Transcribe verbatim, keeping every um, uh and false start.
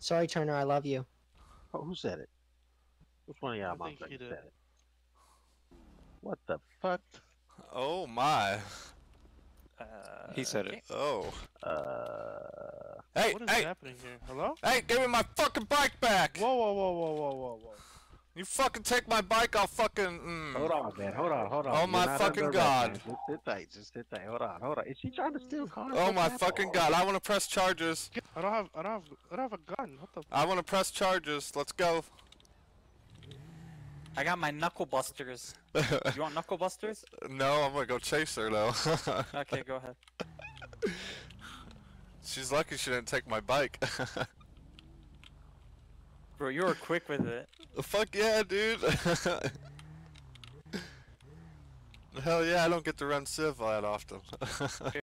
Sorry, Turner, I love you. Oh, who said it? Which one of y'all I think motherfuckers he did. said it? What the fuck? Oh my. Uh, He said okay. it. Oh. Uh. Hey, What is hey, happening here? Hello? hey, give me my fucking bike back! Whoa, whoa, whoa, whoa, whoa, whoa, whoa. You fucking take my bike, I'll fucking. Mm. Hold on, man. Hold on, hold on. Oh You're my not fucking under God. arrest, man. Just sit tight. Just sit tight. Hold on, hold on. Is she trying to steal cars? Oh What's my happening? fucking God! I want to press charges. I don't have, I don't have, I don't have a gun. What the? I want to press charges. Let's go. I got my knuckle busters. You want knuckle busters? No, I'm gonna go chase her though. Okay, go ahead. She's lucky she didn't take my bike. Bro, you were quick with it. Fuck yeah, dude. Hell yeah, I don't get to run Civ that often.